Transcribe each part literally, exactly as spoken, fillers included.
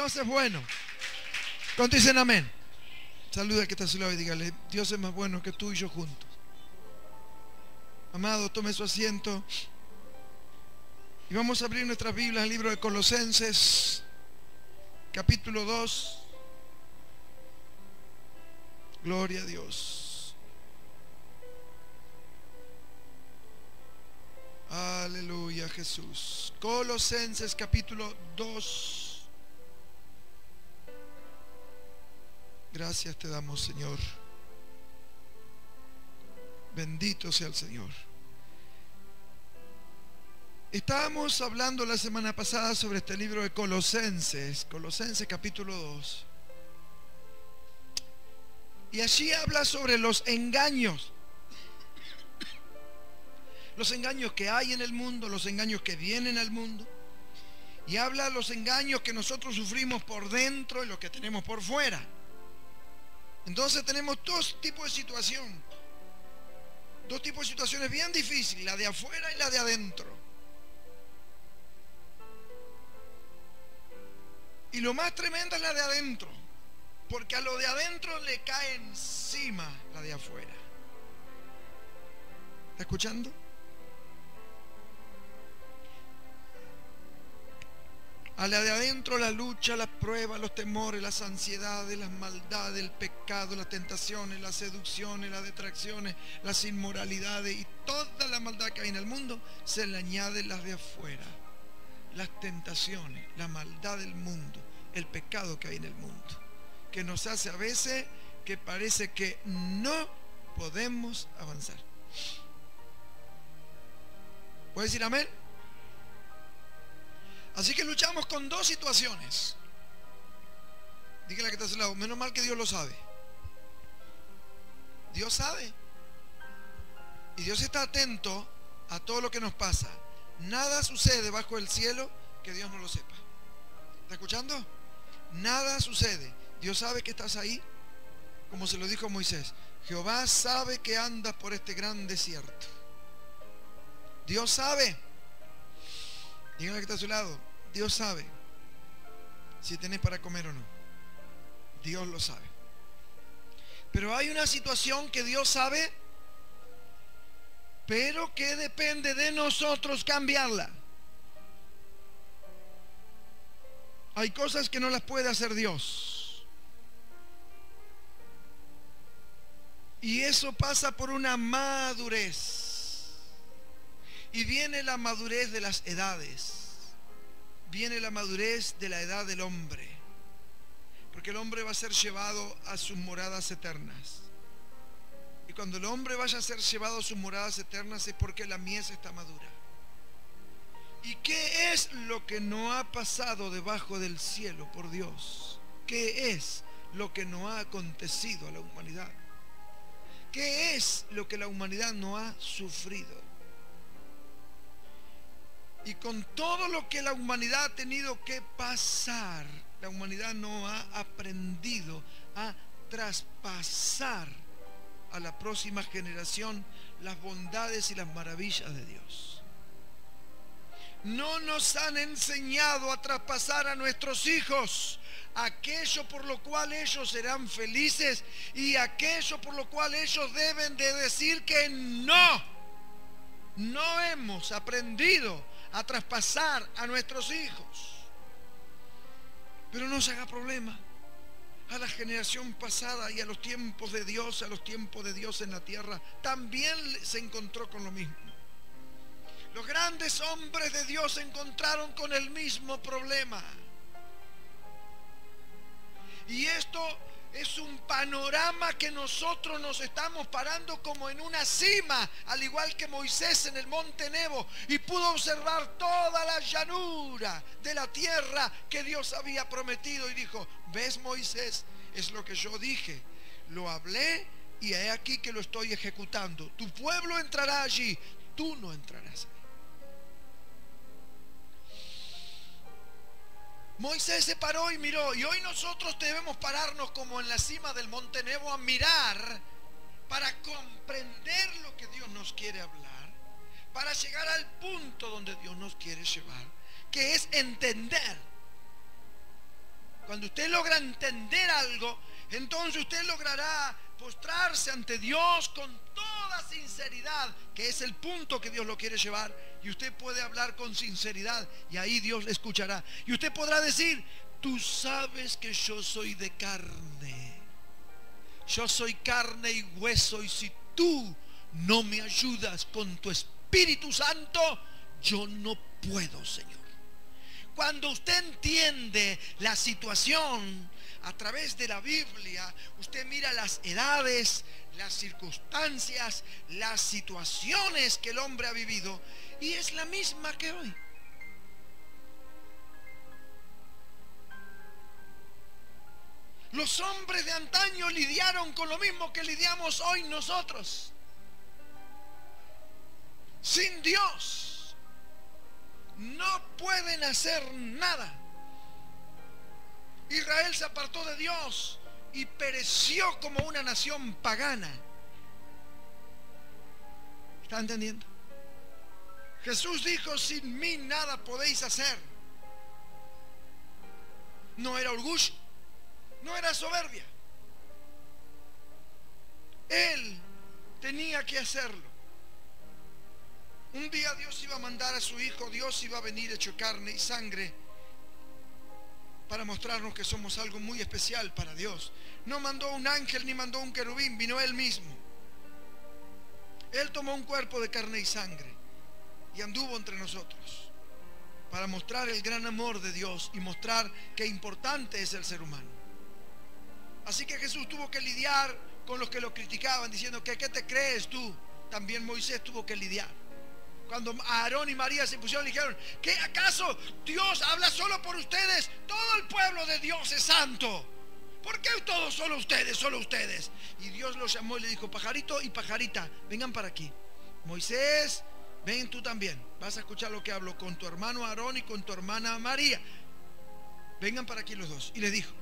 Dios es bueno. ¿Cuántos dicen amén? Saluda al que está a su lado y dígale: Dios es más bueno que tú y yo juntos. Amado, tome su asiento y vamos a abrir nuestras Biblias al libro de Colosenses, capítulo dos. Gloria a Dios. Aleluya, Jesús. Colosenses, capítulo dos. Gracias te damos, Señor. Bendito sea el Señor. Estábamos hablando la semana pasada sobre este libro de Colosenses, Colosenses capítulo dos. Y allí habla sobre los engaños. Los engaños que hay en el mundo, los engaños que vienen al mundo. Y habla de los engaños que nosotros sufrimos por dentro y los que tenemos por fuera. Entonces tenemos dos tipos de situación. Dos tipos de situaciones bien difíciles, la de afuera y la de adentro. Y lo más tremendo es la de adentro, porque a lo de adentro le cae encima la de afuera. ¿Está escuchando? A la de adentro la lucha, las pruebas, los temores, las ansiedades, las maldades, el pecado, las tentaciones, las seducciones, las detracciones, las inmoralidades y toda la maldad que hay en el mundo, se le añaden las de afuera. Las tentaciones, la maldad del mundo, el pecado que hay en el mundo, que nos hace a veces que parece que no podemos avanzar. ¿Puede decir amén? Así que luchamos con dos situaciones. Dígale que está a su lado: menos mal que Dios lo sabe. Dios sabe. Y Dios está atento a todo lo que nos pasa. Nada sucede bajo el cielo que Dios no lo sepa. ¿Está escuchando? Nada sucede. Dios sabe que estás ahí, como se lo dijo a Moisés: Jehová sabe que andas por este gran desierto. Dios sabe. Dígale que está a su lado: Dios sabe si tenés para comer o no. Dios lo sabe. Pero hay una situación que Dios sabe, pero que depende de nosotros cambiarla. Hay cosas que no las puede hacer Dios. Y eso pasa por una madurez. Y viene la madurez de las edades. Viene la madurez de la edad del hombre. Porque el hombre va a ser llevado a sus moradas eternas. Y cuando el hombre vaya a ser llevado a sus moradas eternas es porque la mies está madura. ¿Y qué es lo que no ha pasado debajo del cielo por Dios? ¿Qué es lo que no ha acontecido a la humanidad? ¿Qué es lo que la humanidad no ha sufrido? Y con todo lo que la humanidad ha tenido que pasar, la humanidad no ha aprendido a traspasar a la próxima generación las bondades y las maravillas de Dios. No nos han enseñado a traspasar a nuestros hijos aquello por lo cual ellos serán felices y aquello por lo cual ellos deben de decir que no. No hemos aprendido a traspasar a nuestros hijos. Pero no se haga problema. A la generación pasada y a los tiempos de Dios, a los tiempos de Dios en la tierra, también se encontró con lo mismo. Los grandes hombres de Dios se encontraron con el mismo problema. Y esto es un panorama que nosotros nos estamos parando como en una cima, al igual que Moisés en el monte Nebo, y pudo observar toda la llanura de la tierra que Dios había prometido, y dijo: ¿ves, Moisés? Es lo que yo dije, lo hablé y he aquí que lo estoy ejecutando. Tu pueblo entrará allí, tú no entrarás ahí. Moisés se paró y miró, y hoy nosotros debemos pararnos como en la cima del monte Nebo a mirar para comprender lo que Dios nos quiere hablar, para llegar al punto donde Dios nos quiere llevar, que es entender Cuando usted logra entender algo, entonces usted logrará postrarse ante Dios con toda sinceridad, que es el punto que Dios lo quiere llevar. Y usted puede hablar con sinceridad y ahí Dios le escuchará. Y usted podrá decir: tú sabes que yo soy de carne, yo soy carne y hueso, y si tú no me ayudas con tu Espíritu Santo, yo no puedo, Señor. Cuando usted entiende la situación a través de la Biblia, usted mira las edades, las circunstancias, las situaciones que el hombre ha vivido, y es la misma que hoy. Los hombres de antaño lidiaron con lo mismo que lidiamos hoy nosotros. Sin Dios no pueden hacer nada. Israel se apartó de Dios y pereció como una nación pagana. ¿Está entendiendo? Jesús dijo: sin mí nada podéis hacer. No era orgullo, no era soberbia. Él tenía que hacerlo. Un día Dios iba a mandar a su Hijo, Dios iba a venir hecho carne y sangre para mostrarnos que somos algo muy especial para Dios. No mandó un ángel ni mandó un querubín, vino Él mismo. Él tomó un cuerpo de carne y sangre y anduvo entre nosotros para mostrar el gran amor de Dios y mostrar qué importante es el ser humano. Así que Jesús tuvo que lidiar con los que lo criticaban, diciendo que ¿qué te crees tú? También Moisés tuvo que lidiar. Cuando Aarón y María se pusieron, le dijeron: ¿qué acaso Dios habla solo por ustedes? Todo el pueblo de Dios es santo. ¿Por qué todos solo ustedes, solo ustedes? Y Dios los llamó y le dijo: pajarito y pajarita, vengan para aquí. Moisés, ven tú también. Vas a escuchar lo que hablo con tu hermano Aarón y con tu hermana María. Vengan para aquí los dos. Y le dijo: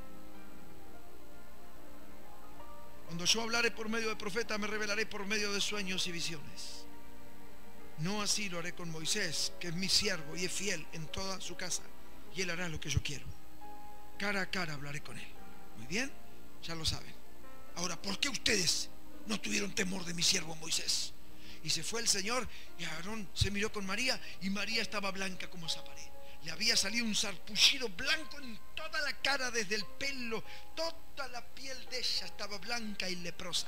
cuando yo hablaré por medio de profeta, me revelaré por medio de sueños y visiones. No así lo haré con Moisés, que es mi siervo y es fiel en toda su casa, y él hará lo que yo quiero. Cara a cara hablaré con él. Muy bien, ya lo saben. Ahora, ¿por qué ustedes no tuvieron temor de mi siervo Moisés? Y se fue el Señor, y Aarón se miró con María, y María estaba blanca como esa pared. Le había salido un sarpullido blanco en toda la cara, desde el pelo, toda la piel de ella estaba blanca y leprosa,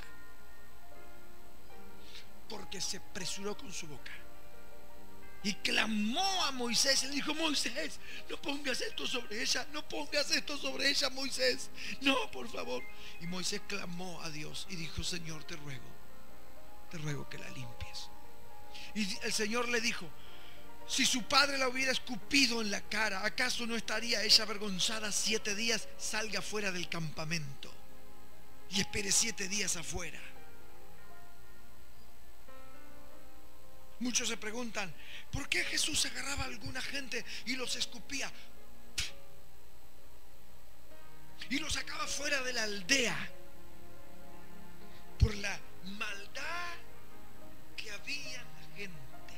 porque se apresuró con su boca y clamó a Moisés y le dijo: Moisés, no pongas esto sobre ella, no pongas esto sobre ella, Moisés, no, por favor. Y Moisés clamó a Dios y dijo: Señor, te ruego, te ruego que la limpies. Y el Señor le dijo: si su padre la hubiera escupido en la cara, ¿acaso no estaría ella avergonzada siete días? Salga fuera del campamento y espere siete días afuera. Muchos se preguntan: ¿por qué Jesús agarraba a alguna gente y los escupía y los sacaba fuera de la aldea? Por la maldad que había en la gente.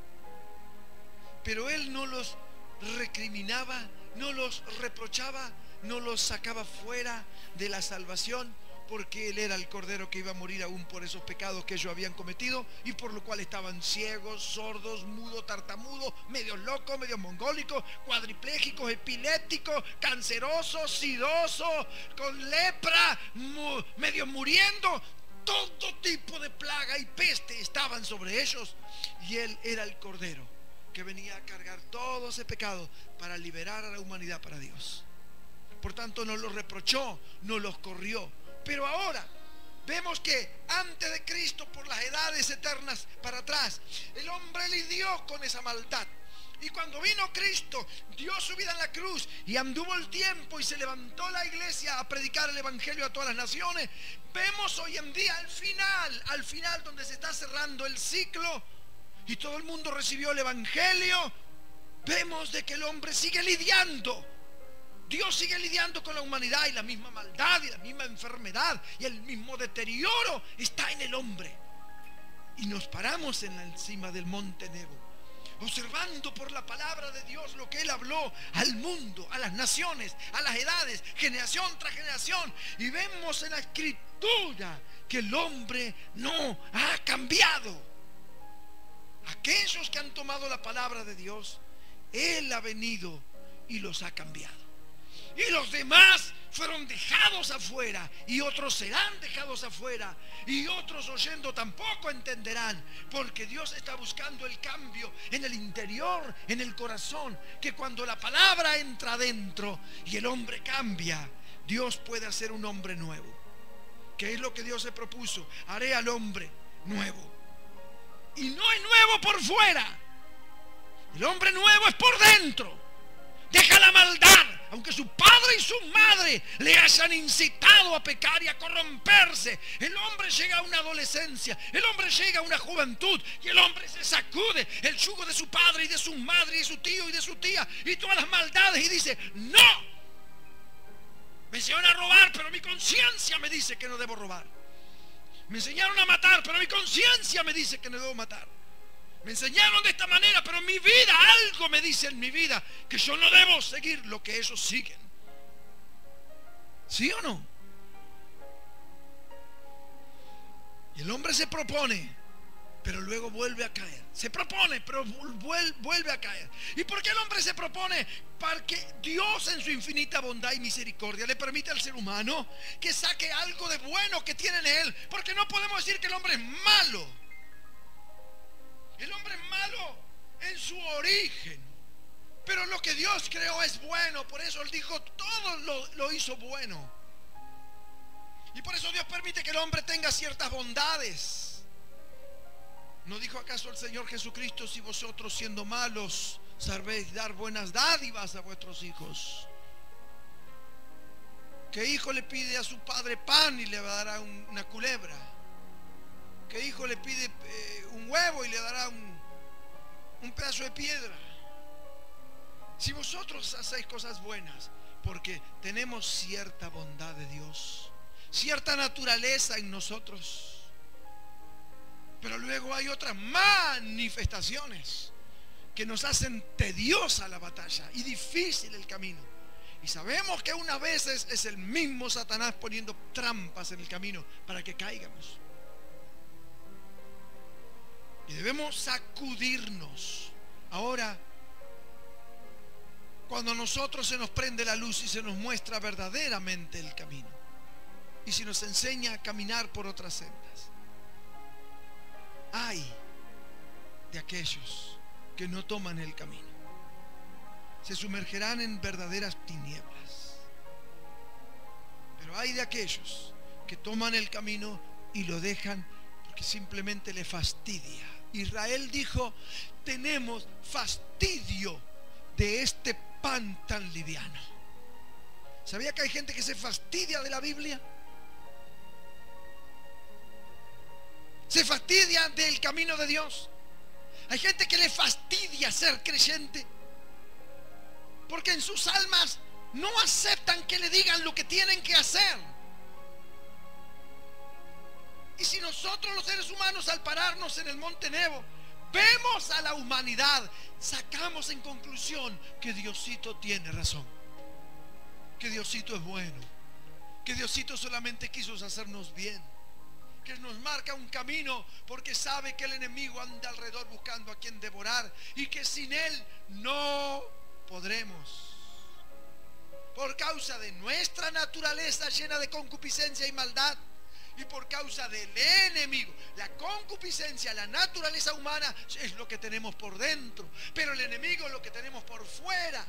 Pero Él no los recriminaba, no los reprochaba, no los sacaba fuera de la salvación, porque Él era el Cordero que iba a morir aún por esos pecados que ellos habían cometido, y por lo cual estaban ciegos, sordos, mudos, tartamudos, medios locos, medios mongólicos, cuadriplégicos, epilépticos, cancerosos, sidosos, con lepra, mu medios muriendo. Todo tipo de plaga y peste estaban sobre ellos, y Él era el Cordero que venía a cargar todo ese pecado para liberar a la humanidad para Dios. Por tanto, no los reprochó, no los corrió. Pero ahora vemos que antes de Cristo, por las edades eternas para atrás, el hombre lidió con esa maldad. Y cuando vino Cristo, dio su vida en la cruz y anduvo el tiempo y se levantó la iglesia a predicar el evangelio a todas las naciones, vemos hoy en día al final, al final donde se está cerrando el ciclo y todo el mundo recibió el evangelio, vemos de que el hombre sigue lidiando. Dios sigue lidiando con la humanidad, y la misma maldad y la misma enfermedad y el mismo deterioro está en el hombre. Y nos paramos en la encima del monte Nebo observando por la palabra de Dios lo que Él habló al mundo, a las naciones, a las edades, generación tras generación. Y vemos en la Escritura que el hombre no ha cambiado. Aquellos que han tomado la palabra de Dios, Él ha venido y los ha cambiado. Y los demás fueron dejados afuera, y otros serán dejados afuera, y otros oyendo tampoco entenderán, porque Dios está buscando el cambio en el interior, en el corazón, que cuando la palabra entra adentro y el hombre cambia, Dios puede hacer un hombre nuevo. ¿Qué es lo que Dios se propuso? Haré al hombre nuevo. Y no es nuevo por fuera, el hombre nuevo es por dentro. Deja la maldad, aunque su padre y su madre le hayan incitado a pecar y a corromperse. El hombre llega a una adolescencia, el hombre llega a una juventud, y el hombre se sacude el yugo de su padre y de su madre y de su tío y de su tía y todas las maldades, y dice: no, me enseñaron a robar, pero mi conciencia me dice que no debo robar. Me enseñaron a matar, pero mi conciencia me dice que no debo matar. Me enseñaron de esta manera, pero en mi vida, algo me dice en mi vida que yo no debo seguir lo que ellos siguen. ¿Sí o no? Y el hombre se propone, pero luego vuelve a caer. Se propone, pero vuelve a caer. ¿Y por qué el hombre se propone? Porque Dios, en su infinita bondad y misericordia, le permite al ser humano que saque algo de bueno que tiene en él. Porque no podemos decir que el hombre es malo. El hombre es malo en su origen, pero lo que Dios creó es bueno. Por eso Él dijo: todo lo, lo hizo bueno. Y por eso Dios permite que el hombre tenga ciertas bondades. ¿No dijo acaso el Señor Jesucristo: si vosotros, siendo malos, sabéis dar buenas dádivas a vuestros hijos? ¿Qué hijo le pide a su padre pan y le dará un, una culebra? ¿Qué hijo le pide eh, un huevo y le dará un, un pedazo de piedra? Si vosotros hacéis cosas buenas, porque tenemos cierta bondad de Dios, cierta naturaleza en nosotros, pero luego hay otras manifestaciones que nos hacen tediosa la batalla y difícil el camino. Y sabemos que unas veces es el mismo Satanás poniendo trampas en el camino para que caigamos. Y debemos sacudirnos. Ahora, cuando a nosotros se nos prende la luz y se nos muestra verdaderamente el camino, y se nos enseña a caminar por otras sendas, ay de aquellos que no toman el camino. Se sumergerán en verdaderas tinieblas. Pero hay de aquellos que toman el camino y lo dejan porque simplemente le fastidia. Israel dijo: tenemos fastidio de este pan tan liviano. ¿Sabía que hay gente que se fastidia de la Biblia? Se fastidia del camino de Dios. Hay gente que le fastidia ser creyente porque en sus almas no aceptan que le digan lo que tienen que hacer. Y si nosotros los seres humanos, al pararnos en el Monte Nebo, vemos a la humanidad, sacamos en conclusión que Diosito tiene razón, que Diosito es bueno, que Diosito solamente quiso hacernos bien, que nos marca un camino porque sabe que el enemigo anda alrededor buscando a quien devorar, y que sin Él no podremos, por causa de nuestra naturaleza llena de concupiscencia y maldad, y por causa del enemigo. La concupiscencia, la naturaleza humana, es lo que tenemos por dentro, pero el enemigo es lo que tenemos por fuera.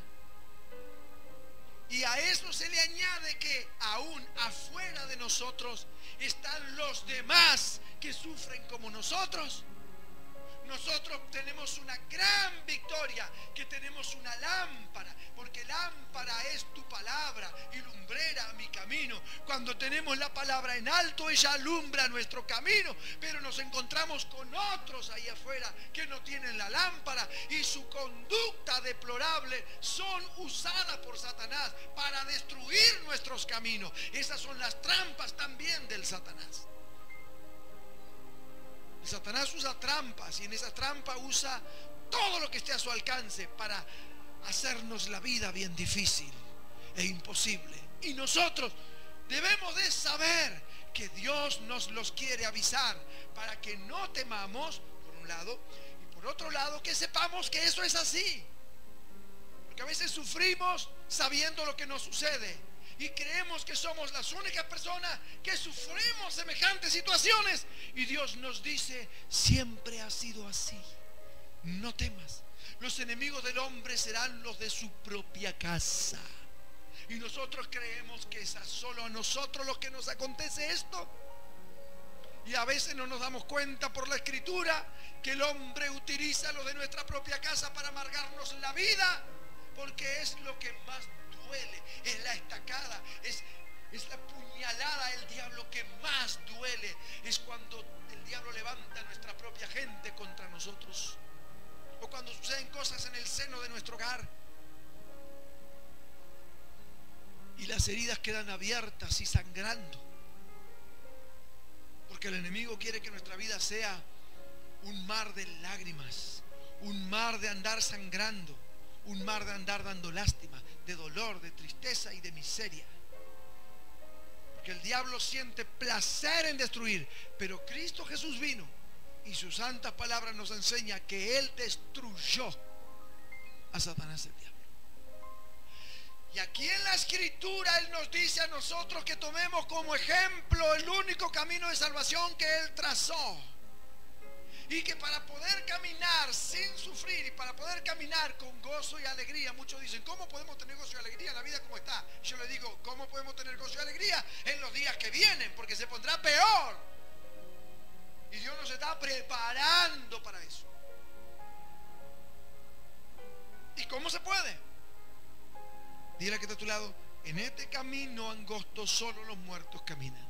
Y a eso se le añade que aún afuera de nosotros están los demás que sufren como nosotros. Nosotros tenemos una gran victoria, que tenemos una lámpara, porque lámpara es tu palabra y lumbrera mi camino. Cuando tenemos la palabra en alto, ella alumbra nuestro camino, pero nos encontramos con otros ahí afuera que no tienen la lámpara, y su conducta deplorable son usadas por Satanás para destruir nuestros caminos. Esas son las trampas también del Satanás. Satanás usa trampas, y en esa trampa usa todo lo que esté a su alcance para hacernos la vida bien difícil e imposible. Y nosotros debemos de saber que Dios nos los quiere avisar para que no temamos, por un lado, y por otro lado que sepamos que eso es así. Porque a veces sufrimos sabiendo lo que nos sucede y creemos que somos las únicas personas que sufrimos semejantes situaciones, y Dios nos dice: siempre ha sido así, no temas. Los enemigos del hombre serán los de su propia casa. Y nosotros creemos que es a solo a nosotros lo que nos acontece esto. Y a veces no nos damos cuenta por la Escritura que el hombre utiliza lo de nuestra propia casa para amargarnos la vida, porque es lo que más duele, es la estacada, es, es la puñalada. El diablo que más duele es cuando el diablo levanta a nuestra propia gente contra nosotros, o cuando suceden cosas en el seno de nuestro hogar y las heridas quedan abiertas y sangrando, porque el enemigo quiere que nuestra vida sea un mar de lágrimas, un mar de andar sangrando, un mar de andar dando lástima, de dolor, de tristeza y de miseria. Porque el diablo siente placer en destruir, pero Cristo Jesús vino y su santa palabra nos enseña que Él destruyó a Satanás, el diablo. Y aquí en la Escritura Él nos dice a nosotros que tomemos como ejemplo el único camino de salvación que Él trazó. Y que para poder caminar sin sufrir y para poder caminar con gozo y alegría, muchos dicen: ¿cómo podemos tener gozo y alegría en la vida como está? Yo les digo: ¿cómo podemos tener gozo y alegría en los días que vienen? Porque se pondrá peor. Y Dios nos está preparando para eso. ¿Y cómo se puede? Dile que está a tu lado: en este camino angosto solo los muertos caminan.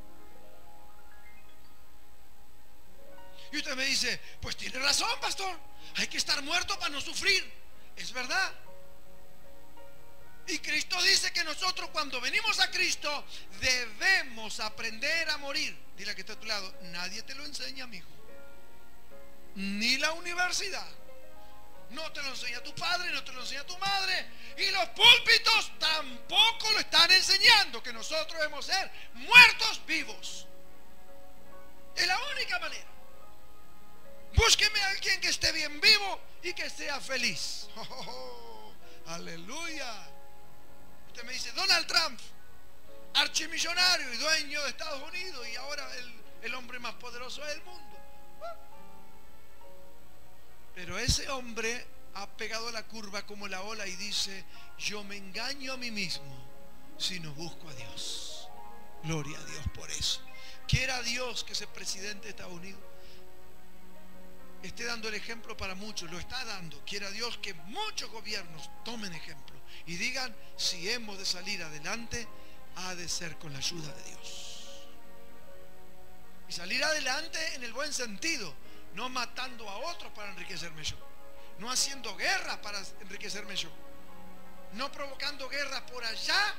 Y usted me dice: pues tiene razón, pastor, hay que estar muerto para no sufrir. Es verdad. Y Cristo dice que nosotros, cuando venimos a Cristo, debemos aprender a morir. Dile que está a tu lado: nadie te lo enseña, amigo, ni la universidad. No te lo enseña tu padre, no te lo enseña tu madre, y los púlpitos tampoco lo están enseñando, que nosotros debemos ser muertos vivos. Es la única manera. Búsqueme a alguien que esté bien vivo y que sea feliz. Oh, oh, oh, aleluya. Usted me dice: Donald Trump, archimillonario y dueño de Estados Unidos, y ahora el, el hombre más poderoso del mundo. Pero ese hombre ha pegado la curva como la ola y dice: yo me engaño a mí mismo si no busco a Dios. Gloria a Dios por eso. Quiera Dios que ese presidente de Estados Unidos esté dando el ejemplo para muchos. Lo está dando. Quiera Dios que muchos gobiernos tomen ejemplo y digan: si hemos de salir adelante, ha de ser con la ayuda de Dios. Y salir adelante en el buen sentido, no matando a otros para enriquecerme yo, no haciendo guerra para enriquecerme yo, no provocando guerra por allá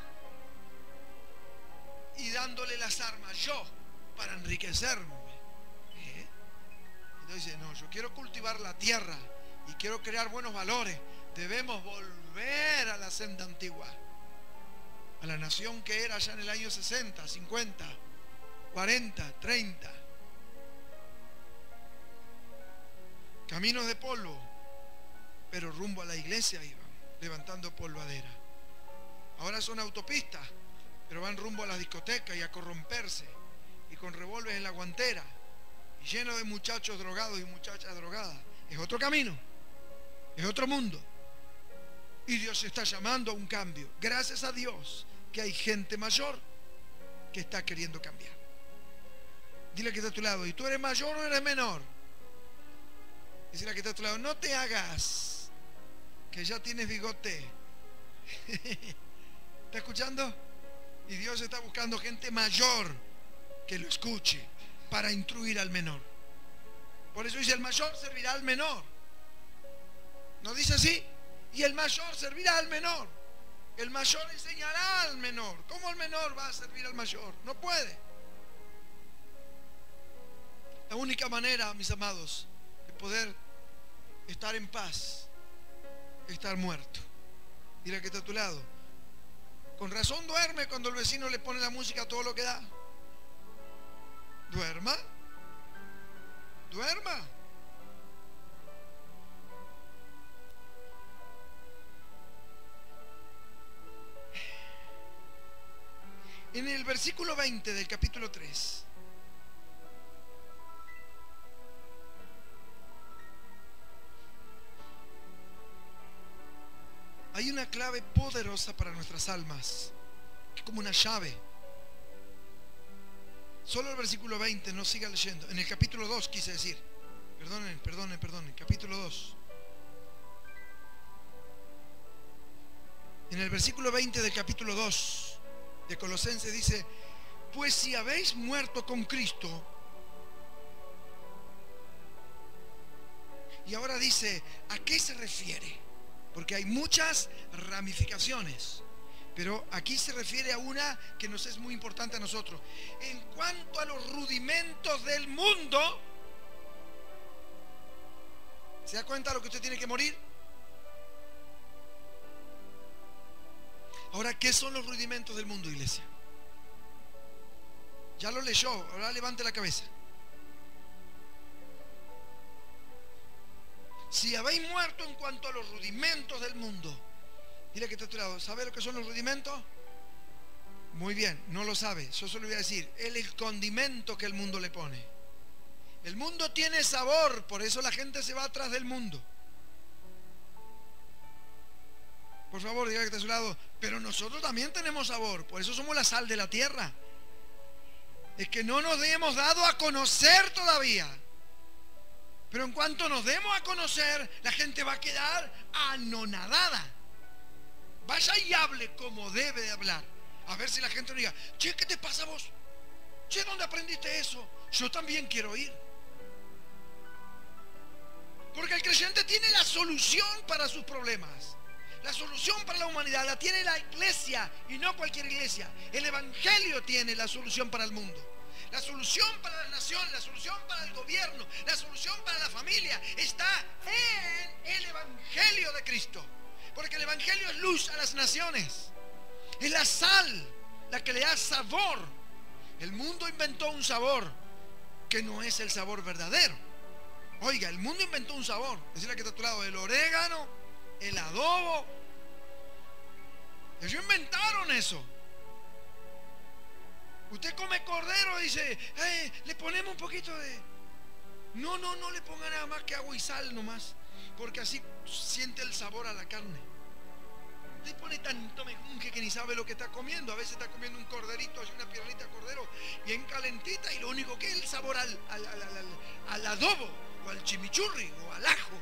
y dándole las armas yo para enriquecerme. ¿Eh? Entonces dice: no, yo quiero cultivar la tierra y quiero crear buenos valores. Debemos volver a la senda antigua, a la nación que era allá en el año sesenta, cincuenta, cuarenta, treinta. Caminos de polvo, pero rumbo a la iglesia iban, levantando polvadera. Ahora son autopistas, pero van rumbo a las discotecas y a corromperse, y con revólveres en la guantera, y lleno de muchachos drogados y muchachas drogadas. Es otro camino, es otro mundo, y Dios está llamando a un cambio. Gracias a Dios que hay gente mayor que está queriendo cambiar. Dile que está a tu lado: ¿y tú eres mayor o eres menor? Dile que está a tu lado: no te hagas que ya tienes bigote. ¿Está escuchando? Y Dios está buscando gente mayor que lo escuche para instruir al menor. Por eso dice: el mayor servirá al menor. ¿No dice así? Y el mayor servirá al menor. El mayor enseñará al menor. ¿Cómo el menor va a servir al mayor? No puede. La única manera, mis amados, de poder estar en paz, estar muerto. Dile que está a tu lado: con razón duerme cuando el vecino le pone la música a todo lo que da. Duerma, duerma. En el versículo veinte del capítulo tres, hay una clave poderosa para nuestras almas, que es como una llave. Solo el versículo veinte, no siga leyendo. En el capítulo dos quise decir. Perdonen, perdonen, perdonen. Capítulo dos. En el versículo veinte del capítulo dos de Colosenses dice: pues si habéis muerto con Cristo. Y ahora dice, ¿a qué se refiere? Porque hay muchas ramificaciones, pero aquí se refiere a una que nos es muy importante a nosotros. En cuanto a los rudimentos del mundo, ¿se da cuenta de lo que usted tiene que morir? Ahora, ¿qué son los rudimentos del mundo, iglesia? Ya lo leyó, ahora levante la cabeza. Si habéis muerto en cuanto a los rudimentos del mundo. Dile que está a tu lado: ¿sabe lo que son los rudimentos? Muy bien, no lo sabe. Yo solo voy a decir: es el condimento que el mundo le pone. El mundo tiene sabor, por eso la gente se va atrás del mundo. Por favor, diga que está a su lado: pero nosotros también tenemos sabor, por eso somos la sal de la tierra. Es que no nos hemos dado a conocer todavía. Pero en cuanto nos demos a conocer, la gente va a quedar anonadada. Vaya y hable como debe de hablar. A ver si la gente no diga: che, ¿qué te pasa a vos? Che, ¿dónde aprendiste eso? Yo también quiero ir. Porque el creyente tiene la solución para sus problemas. La solución para la humanidad la tiene la iglesia, y no cualquier iglesia. El evangelio tiene la solución para el mundo. La solución para la nación, la solución para el gobierno, la solución para la familia está en el evangelio de Cristo. Porque el evangelio es luz a las naciones. Es la sal la que le da sabor. El mundo inventó un sabor que no es el sabor verdadero. Oiga, el mundo inventó un sabor. Decirle que está a tu lado: el orégano, el adobo. Ellos inventaron eso. Usted come cordero y dice: hey, le ponemos un poquito de... No, no, no le ponga nada más que agua y sal nomás, porque así siente el sabor a la carne. Le pone tanto mejunje que ni sabe lo que está comiendo. A veces está comiendo un corderito, así una piernita de cordero bien calentita, y lo único que es el sabor al, al, al, al, al adobo, o al chimichurri, o al ajo.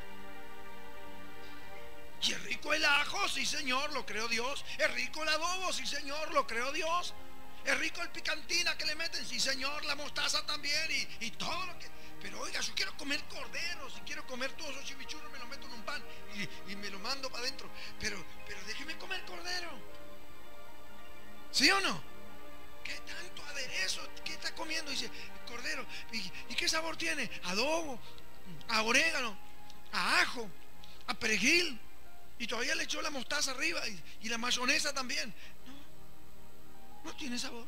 Y es rico el ajo, sí señor, lo creó Dios. Es rico el adobo, sí señor, lo creó Dios. Es rico el picantina que le meten, sí señor, la mostaza también, y, y todo lo que... Pero oiga, yo quiero comer cordero, si quiero comer todos esos chimichurros me lo meto en un pan y, y me lo mando para adentro. Pero, pero déjeme comer cordero. ¿Sí o no? ¿Qué tanto aderezo? ¿Qué está comiendo? Dice, cordero. ¿Y, y qué sabor tiene? Adobo, a orégano, a ajo, a perejil. Y todavía le echó la mostaza arriba y, y la mayonesa también. No, no tiene sabor.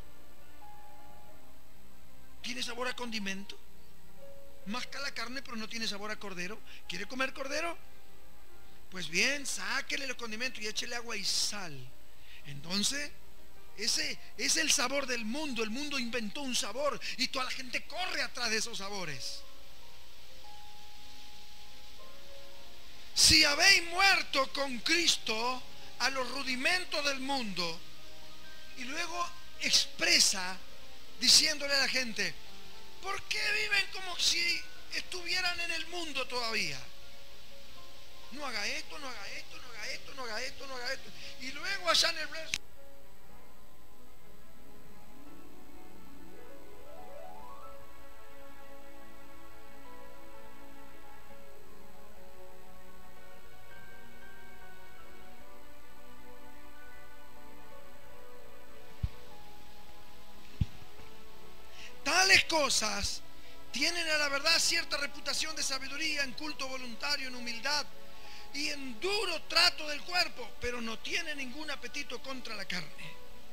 Tiene sabor a condimento. Masca la carne, pero no tiene sabor a cordero. ¿Quiere comer cordero? Pues bien, sáquele los condimentos y échele agua y sal. Entonces, ese es el sabor del mundo. El mundo inventó un sabor y toda la gente corre atrás de esos sabores. Si habéis muerto con Cristo a los rudimentos del mundo, y luego expresa diciéndole a la gente: ¿por qué viven como si estuvieran en el mundo todavía? No haga esto, no haga esto, no haga esto, no haga esto, no haga esto. Y luego allá en el verso tales cosas Tienen a la verdad cierta reputación de sabiduría, en culto voluntario, en humildad y en duro trato del cuerpo, pero no tienen ningún apetito contra la carne.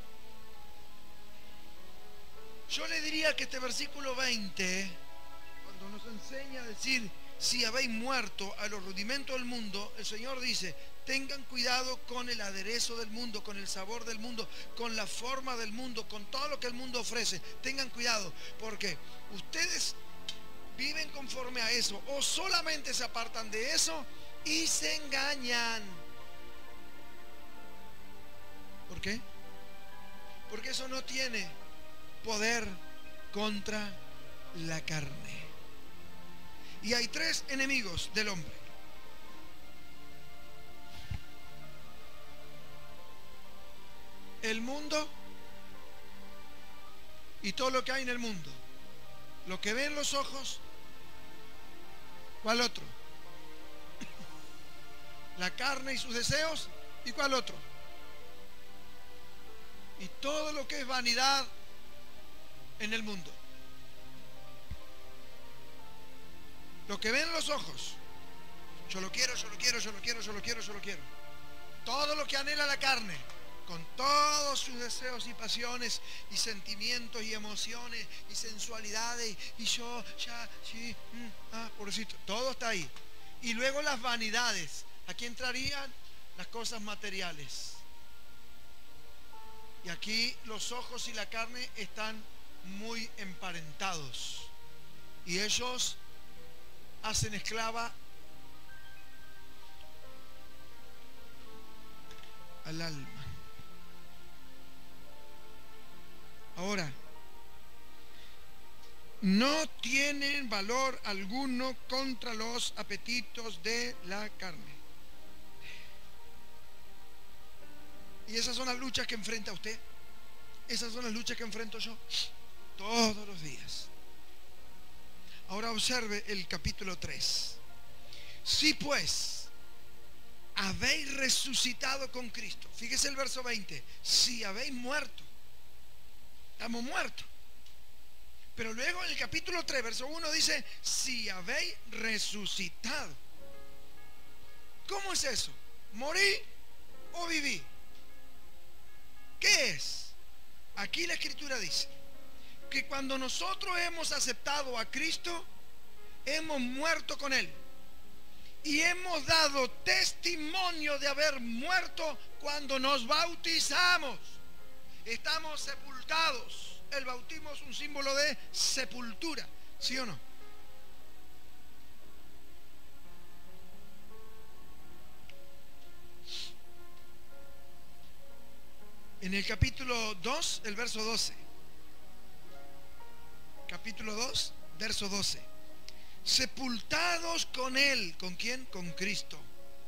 Yo le diría que este versículo veinte, cuando nos enseña a decir, si habéis muerto a los rudimentos del mundo, el Señor dice, tengan cuidado con el aderezo del mundo, con el sabor del mundo, con la forma del mundo, con todo lo que el mundo ofrece. Tengan cuidado, porque ustedes viven conforme a eso, o solamente se apartan de eso y se engañan. ¿Por qué? Porque eso no tiene poder contra la carne. Y hay tres enemigos del hombre. El mundo y todo lo que hay en el mundo. Lo que ven los ojos. ¿Cuál otro? La carne y sus deseos. ¿Y cuál otro? Y todo lo que es vanidad en el mundo. Lo que ven los ojos. Yo lo quiero, yo lo quiero, yo lo quiero, yo lo quiero, yo lo quiero. Todo lo que anhela la carne, con todos sus deseos y pasiones y sentimientos y emociones y sensualidades y yo, ya, sí, mm, ah, pobrecito, todo está ahí. Y luego las vanidades. Aquí entrarían las cosas materiales. Y aquí los ojos y la carne están muy emparentados. Y ellos hacen esclava al alma. Ahora, no tienen valor alguno contra los apetitos de la carne. Y esas son las luchas que enfrenta usted. Esas son las luchas que enfrento yo todos los días. Ahora observe el capítulo tres. Si pues habéis resucitado con Cristo. Fíjese el verso veinte. Si habéis muerto. Estamos muertos. Pero luego en el capítulo tres, verso uno dice, si habéis resucitado. ¿Cómo es eso? ¿Morí o viví? ¿Qué es? Aquí la Escritura dice que cuando nosotros hemos aceptado a Cristo, hemos muerto con Él. Y hemos dado testimonio de haber muerto cuando nos bautizamos. Estamos sepultados. El bautismo es un símbolo de sepultura, ¿sí o no? En el capítulo dos, el verso doce. Capítulo dos, verso doce. Sepultados con Él. ¿Con quién? Con Cristo.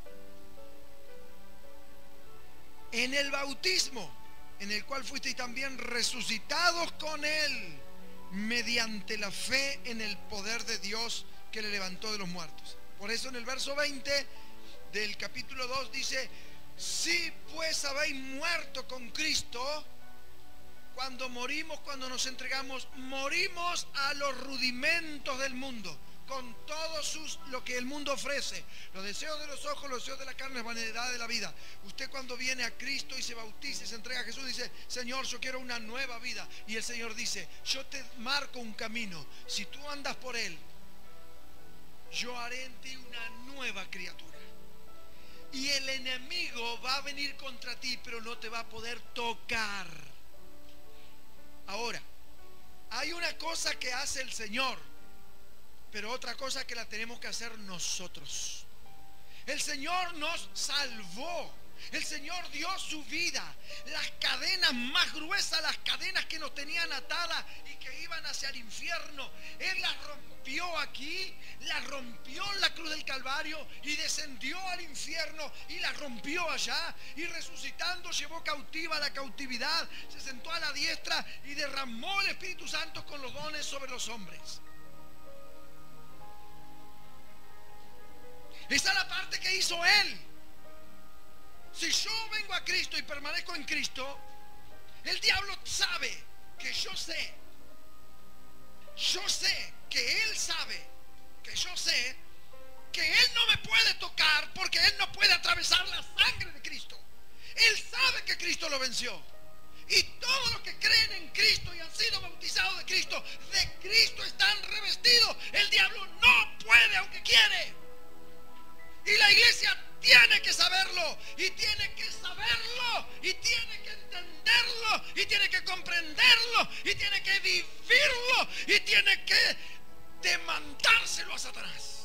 En el bautismo, en el cual fuisteis también resucitados con Él, mediante la fe en el poder de Dios que le levantó de los muertos. Por eso en el verso veinte del capítulo dos dice, si pues habéis muerto con Cristo, cuando morimos, cuando nos entregamos, morimos a los rudimentos del mundo, con todo sus, lo que el mundo ofrece, los deseos de los ojos, los deseos de la carne, la vanidad de la vida. Usted cuando viene a Cristo y se bautiza y se entrega a Jesús, dice, Señor, yo quiero una nueva vida. Y el Señor dice, yo te marco un camino, si tú andas por él, yo haré en ti una nueva criatura. Y el enemigo va a venir contra ti, pero no te va a poder tocar. Ahora, hay una cosa que hace el Señor, pero otra cosa que la tenemos que hacer nosotros. El Señor nos salvó. El Señor dio su vida. Las cadenas más gruesas, las cadenas que nos tenían atadas y que iban hacia el infierno, Él las rompió aquí, las rompió en la cruz del Calvario y descendió al infierno y las rompió allá, y resucitando llevó cautiva la cautividad, se sentó a la diestra y derramó el Espíritu Santo con los dones sobre los hombres. Esa es la parte que hizo Él. Si yo vengo a Cristo y permanezco en Cristo, el diablo sabe que yo sé, yo sé que Él sabe, que yo sé, que Él no me puede tocar porque Él no puede atravesar la sangre de Cristo. Él sabe que Cristo lo venció. Y todos los que creen en Cristo y han sido bautizados de Cristo, de Cristo están revestidos. El diablo no puede aunque quiere. Y la iglesia tiene que saberlo, y tiene que saberlo, y tiene que entenderlo, y tiene que comprenderlo, y tiene que vivirlo, y tiene que demandárselo a Satanás.